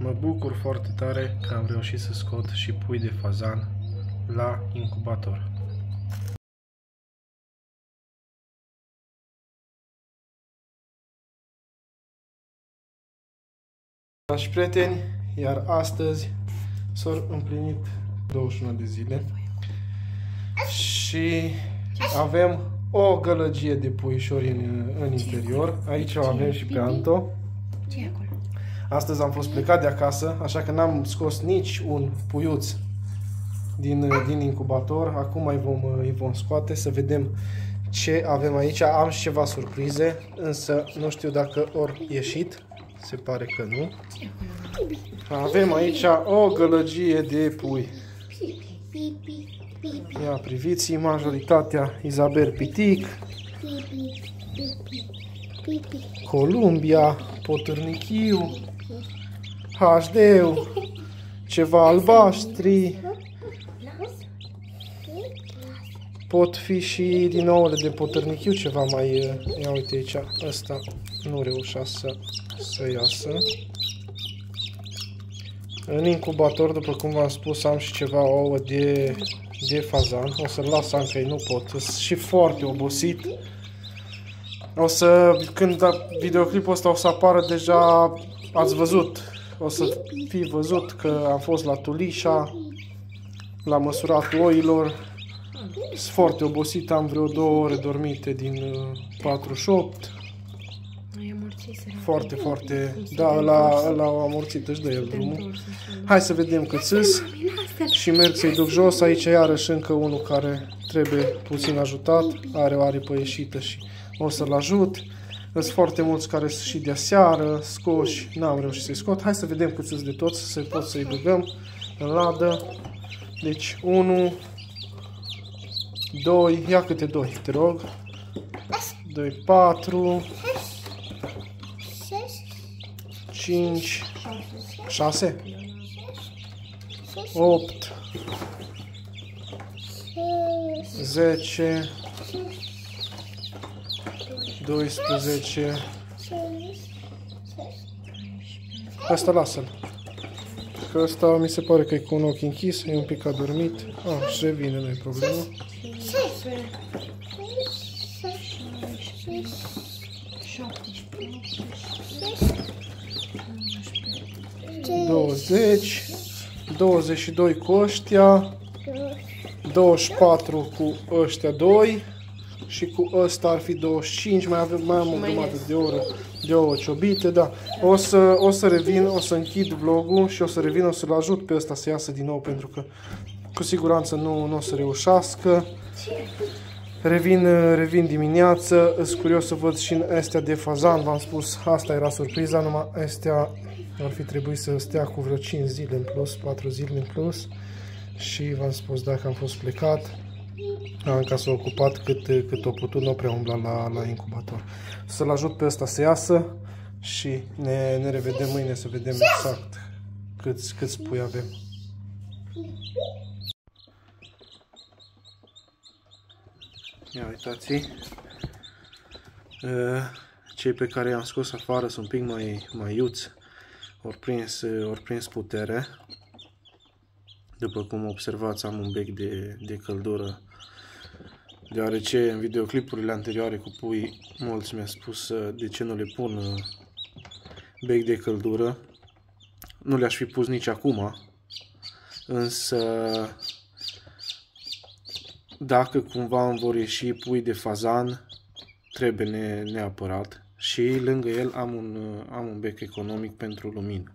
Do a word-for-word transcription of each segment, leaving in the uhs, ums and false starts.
Mă bucur foarte tare că am reușit să scot și pui de fazan la incubator. Dragi prieteni, iar astăzi s-au împlinit douăzeci și unu de zile și avem o gălăgie de puișori în, în interior. Aici o avem și pe Anto. Ce e acolo? Astăzi am fost plecat de acasă, așa că n-am scos nici un puiuț din, din incubator. Acum îi vom, îi vom scoate să vedem ce avem aici. Am și ceva surprize, însă nu știu dacă ori ieșit. Se pare că nu. Avem aici o gălăgie de pui. Ia priviți, majoritatea Isabel Pitic, Columbia, Potârnichiu, H D-ul, ceva albaștri. Pot fi și din ouăle de potârnichiu ceva mai... Ia uite aici, ăsta nu reușea să, să iasă. În incubator, după cum v-am spus, am și ceva ouă de, de fazan. O să-l las încă, nu pot. Sunt și foarte obosit. O să, când videoclipul ăsta o să apară, deja ați văzut. O să fi văzut că am fost la Tulișa, la măsuratul oilor. Sunt foarte obosit, am vreo două ore dormite din patruzeci și opt. Foarte, foarte... Da, ăla, ăla a amorțit, își dă el drumul. Hai să vedem cât sus. Și merg să-i duc jos. Aici iarăși încă unul care trebuie puțin ajutat. Are o aripă ieșită și o să-l ajut. Sunt foarte mulți care sunt și de seară, scoși. N-am reușit să-i scot. Hai să vedem cât sus de toți, să pot să-i băgăm în ladă. Deci, unu, doi, ia câte doi, te rog. doi, patru, cinci, șase, opt, zece, doisprezece. Asta lasă-l. Că ăsta mi se pare că e cu un ochi închis, e un pic adormit. Ah, și revine, nu-i problemă. douăzeci, douăzeci și doi cu ăștia, douăzeci și patru cu ăștia doi și cu ăsta ar fi douăzeci și cinci, mai, avem, mai am o grămadă de oră de ouă ciobite, da. O să, o să revin, o să închid vlogul și o să revin, o să-l ajut pe ăsta să iasă din nou, pentru că cu siguranță nu, nu o să reușească. Revin, revin dimineață, sunt curios să văd și în astea de fazan, v-am spus, asta era surpriza, numai astea ar fi trebuit să stea cu vreo cinci zile în plus, patru zile în plus. Și v-am spus, dacă am fost plecat, Anca s-a ocupat cât, cât o putut, nu prea umbla la, la incubator. Să-l ajut pe ăsta să iasă și ne, ne revedem mâine să vedem exact câți, câți pui avem. Ia uitați, cei pe care i-am scos afară sunt un pic mai, mai iuți, ori prins, ori prins putere. După cum observați, am un bec de, de căldură, deoarece în videoclipurile anterioare cu pui, mulți mi-au spus de ce nu le pun bec de căldură. Nu le-aș fi pus nici acum, însă dacă cumva îmi vor ieși pui de fazan, trebuie ne, neapărat. Și lângă el am un, am un bec economic pentru lumină.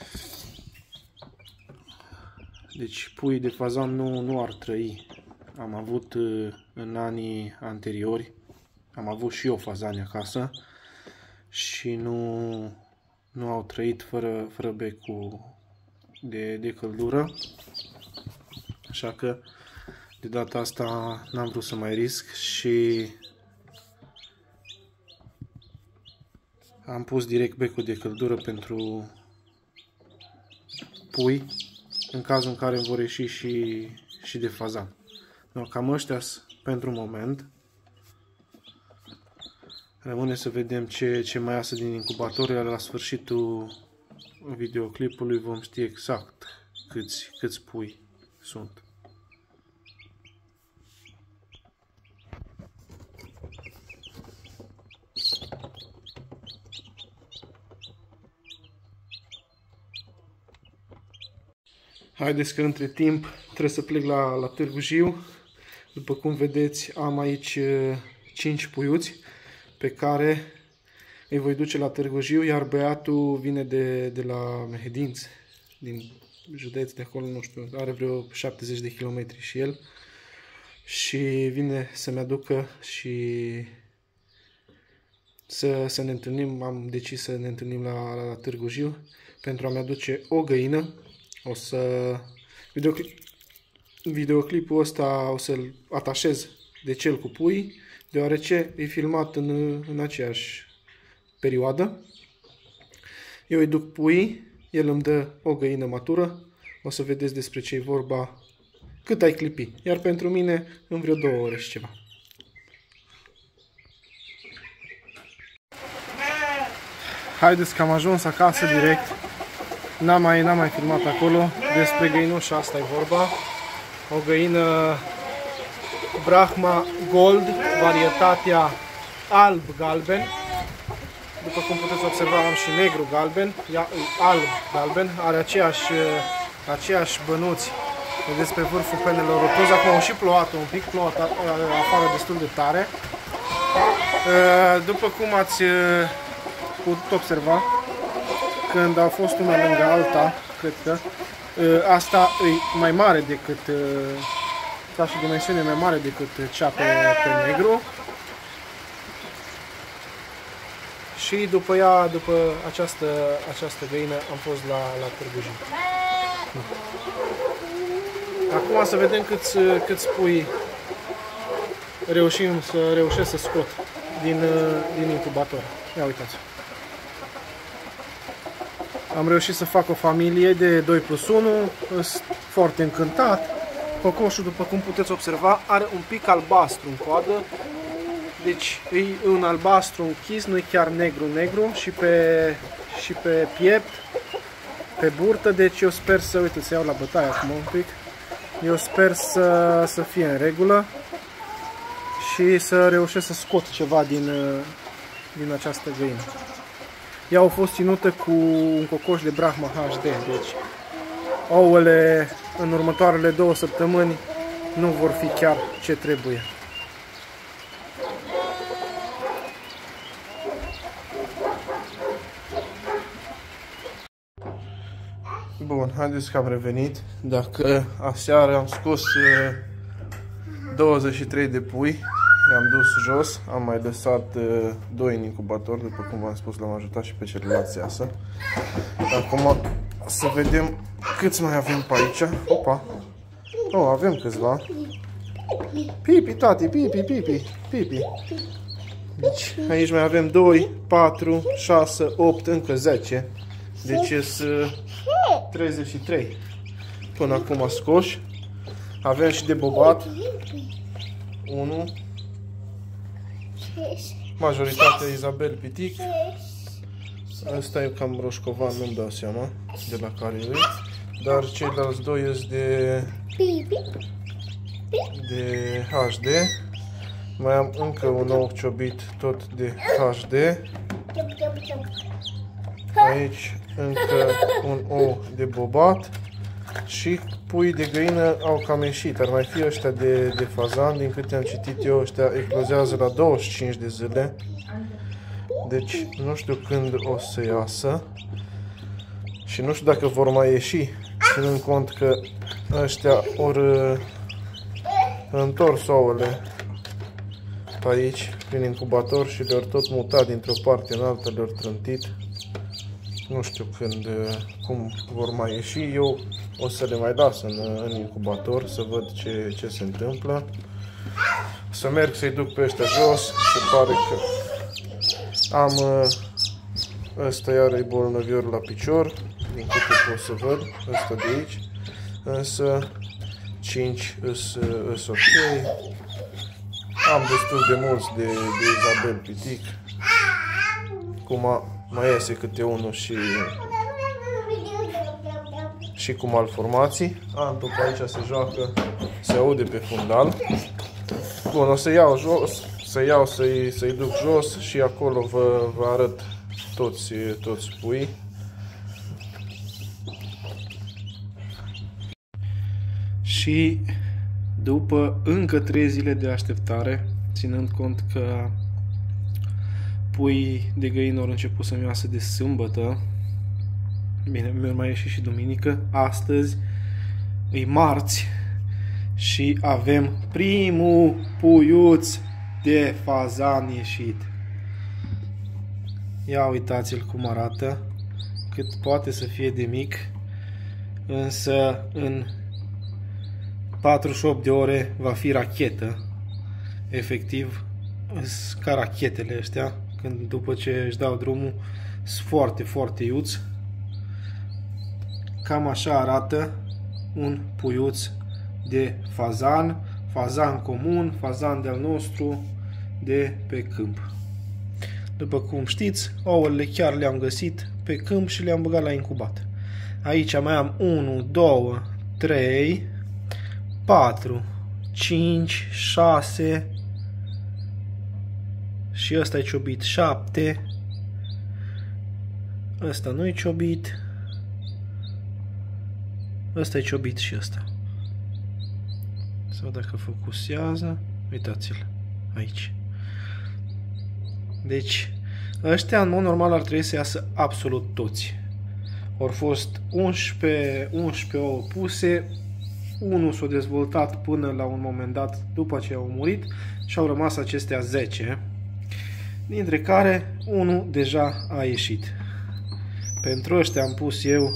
Deci pui de fazan nu, nu ar trăi. Am avut în anii anteriori, am avut și eu fazani acasă și nu, nu au trăit fără, fără becul de, de căldură. Așa că de data asta n-am vrut să mai risc și am pus direct becul de căldură pentru pui, în cazul în care îmi vor ieși și, și de fazan. No, cam ăștia pentru moment. Rămâne să vedem ce, ce mai iasă din incubator, iar la sfârșitul videoclipului vom ști exact câți, câți pui sunt. Haideți că între timp trebuie să plec la, la Târgu Jiu. După cum vedeți, am aici cinci puiuți pe care îi voi duce la Târgu Jiu, iar băiatul vine de, de la Mehedinț, din județ de acolo, nu știu, are vreo șaptezeci de kilometri și el. Și vine să-mi aducă și să, să ne întâlnim, am decis să ne întâlnim la, la Târgu Jiu pentru a-mi aduce o găină. O să... Videoclip, videoclipul ăsta o să-l atașez de cel cu pui, deoarece e filmat în, în aceeași perioadă. Eu îi duc pui, el îmi dă o găină matură, o să vedeți despre ce e vorba cât ai clipi, iar pentru mine în vreo două ore și ceva. Haideți că am ajuns acasă direct. N-am mai, n-am mai filmat acolo. Despre găinușa asta e vorba. O găină Brahma Gold, varietatea alb-galben. După cum puteți observa, am și negru-galben, alb-galben. Are aceeași, aceeași bănuți. Vedeți pe vârful penelor rotunzi. Acum au și plouat un pic, plouă afară destul de tare. După cum ați putut observa, când a fost una lângă alta, cred că asta e mai mare decât, ca și dimensiune mai mare decât cea pe, pe negru. Și după ea, după această, această găină, am fost la, la Târgu Jiu. Acum să vedem câți, câți pui reușim să reușesc să scot din, din incubator. Ia uitați. Am reușit să fac o familie de doi plus unu, sunt foarte încântat. Cocoșul, după cum puteți observa, are un pic albastru în coadă. Deci e un albastru închis, nu e chiar negru-negru și pe, și pe piept, pe burtă. Deci eu sper să, uite, să iau la bătaie acum un pic. Eu sper să, să fie în regulă și să reușesc să scot ceva din, din această găină. Ea a fost ținută cu un cocoș de Brahma H D, deci ouăle în următoarele două săptămâni nu vor fi chiar ce trebuie. Bun, haideți că am revenit. Dacă aseară am scos douăzeci și trei de pui, i-am dus jos, am mai lăsat uh, doi în incubator, după cum v-am spus, l-am ajutat și pe celălalt să iasă. Acum să vedem câți mai avem pe aici. Opa! Oh, avem câțiva. Pipi, tati, pipi, pipi, pipi. Deci, aici mai avem doi, patru, șase, opt, încă zece. Deci sunt treizeci și trei. Până acum scoși. Avem și de bobat. unu. Majoritatea Isabel Pitic. Ăsta e cam roșcovan, nu-mi dau seama de la care e. Dar ceilalți doi sunt de, de H D. Mai am încă un ou ciobit, tot de H D. Aici încă un ou de bobat. Și pui de găină au cam ieșit. Ar mai fi ăștia de, de fazan. Din câte am citit eu, ăștia eclozează la douăzeci și cinci de zile. Deci nu știu când o să iasă. Și nu știu dacă vor mai ieși, ținând cont că ăștia ori întors ouăle pe aici, prin incubator, și le-or tot mutat dintr-o parte în alta, le-or trântit. Nu știu când, cum vor mai ieși. Eu o să le mai las în, în incubator să văd ce, ce se întâmplă. Să merg să-i duc pe ăștia jos. Se pare că am ăsta iar e bolnăvior la picior, din câte pot să văd, ăsta de aici. Însă cinci sunt ok. Am destul de mulți de, de Isabel Pitic. Cum mai iese câte unul și și cu malformații. Antul pe aici se joacă, se aude pe fundal. Bun, o să iau jos, să iau să-i să-i duc jos și acolo vă, vă arăt toți, toți puii. Și după încă trei zile de așteptare, ținând cont că puii de găină au început să-mi iasă de sâmbătă, bine, mi-a mai ieșit și duminică, astăzi e marți și avem primul puiuț de fazan ieșit. Ia uitați-l cum arată, cât poate să fie de mic, însă în patruzeci și opt de ore va fi rachetă. Efectiv, sunt ca rachetele ăștia, când după ce își dau drumul, sunt foarte, foarte iuți. Cam așa arată un puiuț de fazan, fazan comun, fazan de-al nostru, de pe câmp. După cum știți, ouăle chiar le-am găsit pe câmp și le-am băgat la incubat. Aici mai am unu, doi, trei, patru, cinci, șase și ăsta e ciobit, șapte. Ăsta nu e ciobit. Ăsta e ciobit și ăsta. Sau dacă focusează, uitați-l aici. Deci, ăștia în mod normal ar trebui să iasă absolut toți. Au fost unsprezece, unsprezece ouă puse, unul s-a dezvoltat până la un moment dat după ce au murit și au rămas acestea zece, dintre care unul deja a ieșit. Pentru ăștia am pus eu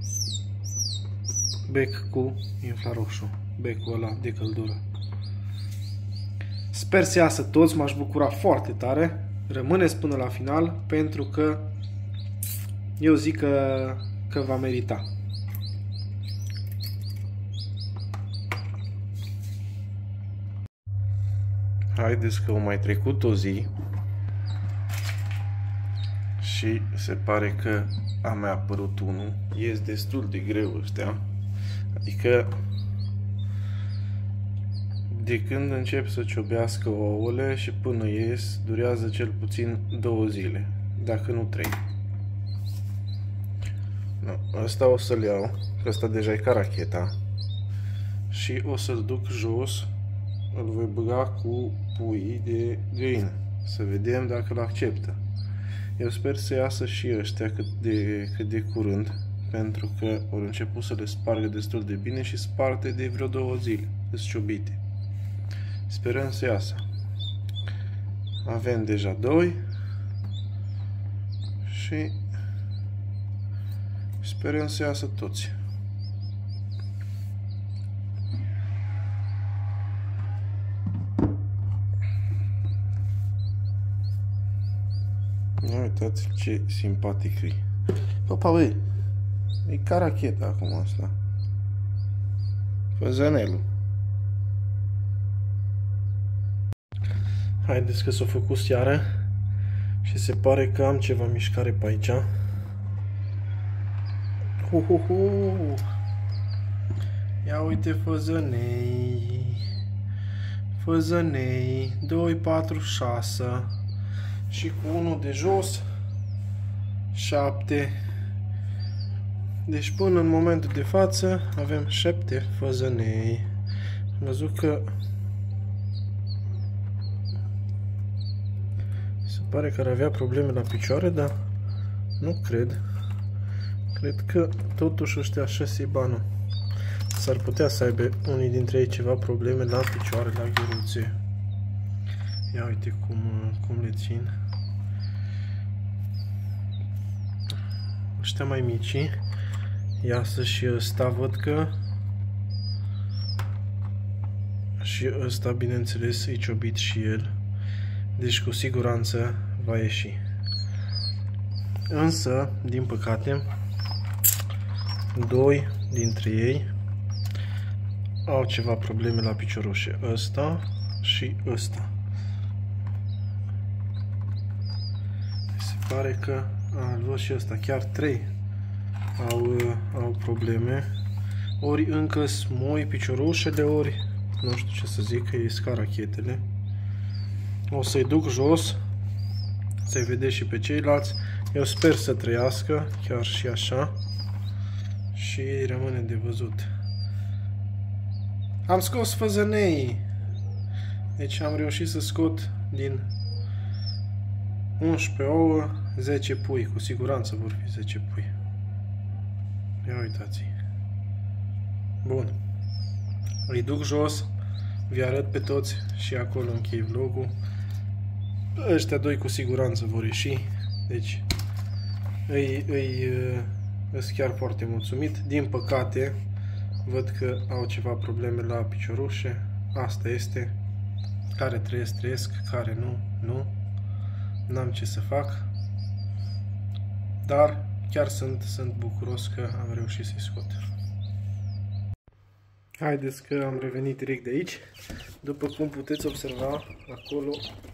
bec cu infraroșu, becul ăla de căldură. Sper să iasă toți, m-aș bucura foarte tare. Rămâneți până la final, pentru că eu zic că, că va merita. Haideți că au mai trecut o zi și se pare că a mai apărut unul. Ies destul de greu ăștia. Adică de când încep să ciobească ouăle și până ies, durează cel puțin două zile, dacă nu trei. No, asta o să-l iau, că asta deja e ca racheta. Și o să-l duc jos, îl voi băga cu puii de găină, să vedem dacă îl acceptă. Eu sper să iasă și ăștia cât de, cât de curând, pentru că au început să le spargă destul de bine și sparte de vreo două zile, sunt ciobite. Sperăm să iasă. Avem deja doi și sperăm să iasă toți. Uitați ce simpatic e. Opa, băi, e ca racheta acum asta. Făzănelul. Haideți că s-a făcut seară și se pare că am ceva mișcare pe aici. Hu, hu, hu. Ia uite făzănei. Făzănei. doi, patru, șase. Și cu unul de jos. șapte. Deci până în momentul de față avem șapte făzănei. Am văzut că se pare că ar avea probleme la picioare, dar nu cred. Cred că totuși ăștia șase banul. S-ar putea să aibă unii dintre ei ceva probleme la picioare, la gheruțe. Ia uite cum, cum le țin. Ăștia mai mici. Iasă și ăsta, văd că și ăsta, bineînțeles, e ciobit și el. Deci cu siguranță va ieși. Însă, din păcate, doi dintre ei au ceva probleme la piciorușe. Ăsta și ăsta. Se pare că, a, îl văd și ăsta, chiar trei au, au probleme. ori încă sunt moi piciorușele, ori nu știu ce să zic, că ies ca rachetele. O să-i duc jos, să-i vedeți și pe ceilalți. Eu sper să trăiască, chiar și așa. Și rămâne de văzut. Am scos făzăneii. Deci am reușit să scot din unsprezece ouă zece pui. Cu siguranță vor fi zece pui. Ia uitați. Bun. Îi duc jos. Vi arăt pe toți și acolo închei vlogul. Ăștia doi cu siguranță vor ieși. Deci îi, îi, îs chiar foarte mulțumit. Din păcate văd că au ceva probleme la piciorușe. Asta este. Care trăiesc, trăiesc. Care nu, nu. N-am ce să fac. Dar chiar sunt, sunt bucuros că am reușit să-i scot. Haideți că am revenit direct de aici. După cum puteți observa, acolo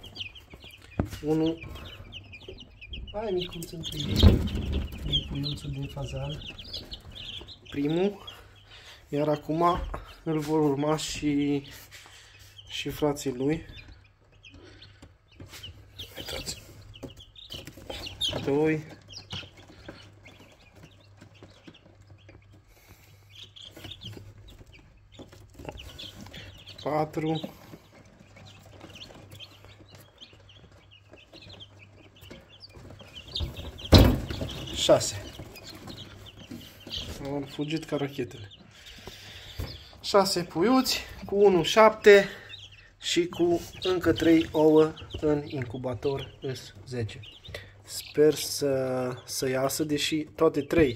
unul. Hai, micuț, întâi. Puiuțul din fazan. Primul. Iar acum îl vor urma și, și frații lui. Uitați. Doi. Patru. Șase. Am fugit ca rachetele. Șase puiuți cu unu șapte și cu încă trei ouă în incubator, îs zece. Sper să, să iasă, deși toate trei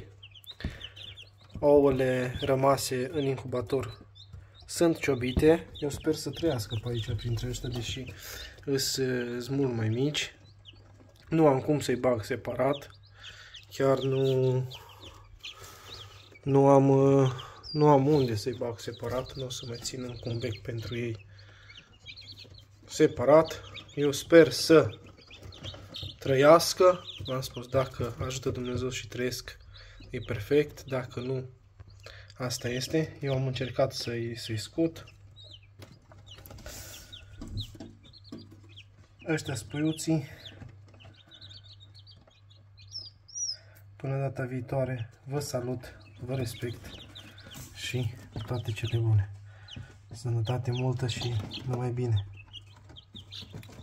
ouăle rămase în incubator sunt ciobite. Eu sper să trăiască pe aici printre ăștia, deși sunt mult mai mici. Nu am cum să-i bag separat. Chiar nu, nu am, nu am unde să-i bag separat. Nu o să mai țin încă un bec pentru ei separat. Eu sper să trăiască. V-am spus, dacă ajută Dumnezeu și trăiesc, e perfect. Dacă nu, asta este. Eu am încercat să-i să-i scot. Ăștia spuiuții. Până data viitoare, vă salut, vă respect și toate cele bune. Sănătate multă și numai bine!